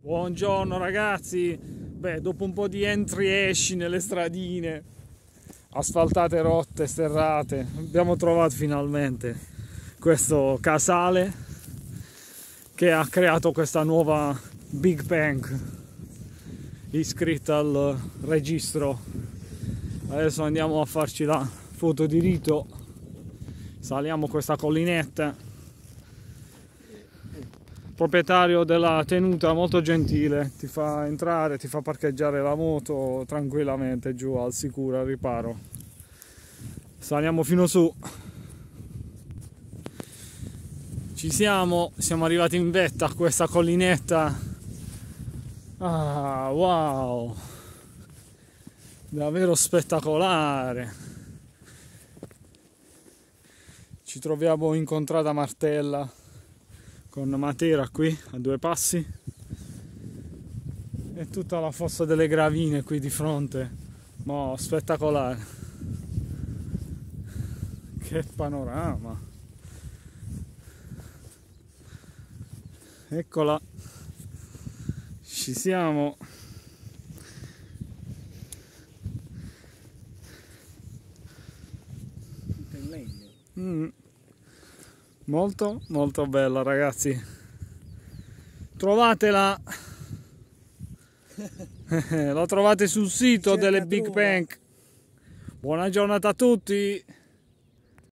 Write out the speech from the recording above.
Buongiorno ragazzi, beh, dopo un po' di entri e esci nelle stradine asfaltate, rotte, sterrate, abbiamo trovato finalmente questo casale che ha creato questa nuova Big Bang iscritta al registro. Adesso andiamo a farci la foto di rito, saliamo questa collinetta. Proprietario della tenuta molto gentile, ti fa entrare, ti fa parcheggiare la moto tranquillamente giù al sicuro, al riparo. Saliamo fino su, ci siamo arrivati in vetta a questa collinetta. Ah, wow, davvero spettacolare. Ci troviamo in contrada Martella con Matera qui a 2 passi e tutta la fossa delle Gravine qui di fronte. No, spettacolare, che panorama. Eccola, ci siamo. In legno. Molto molto bella ragazzi, trovatela. La trovate sul sito delle Big Bang. Buona giornata a tutti.